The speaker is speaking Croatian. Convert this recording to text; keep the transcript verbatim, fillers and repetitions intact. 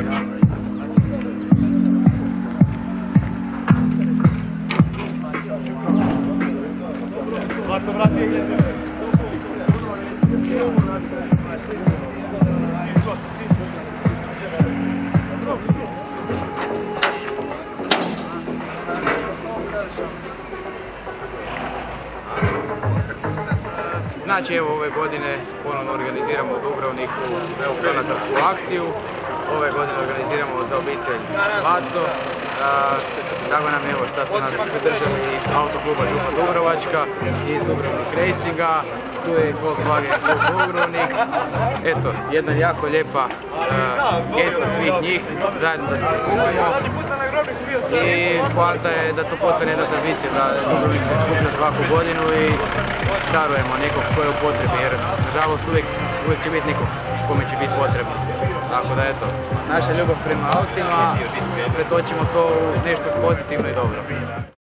Znači evo ove godine ponovno organiziramo u Dubrovniku donatorsku akciju. Ove godine organiziramo za obitelj Laco. Drago nam je evo što su nas podržali iz autokluba Župa Dubrovačka i iz Dubrovnik Racinga. Tu je Volkswagen klub Dubrovnik. Eto, jedna jako lijepa uh, gesta svih njih, zajedno da se skupimo. I poanta je da to postane jedna tradicija, da Dubrovnik se skuplja svaku godinu i darujemo nekog ko je u potrebi, jer nažalost uvijek, uvijek će biti nekog kome će biti potrebno. Tako da eto, naša ljubav prema autima pretočimo to u nešto pozitivno i dobro.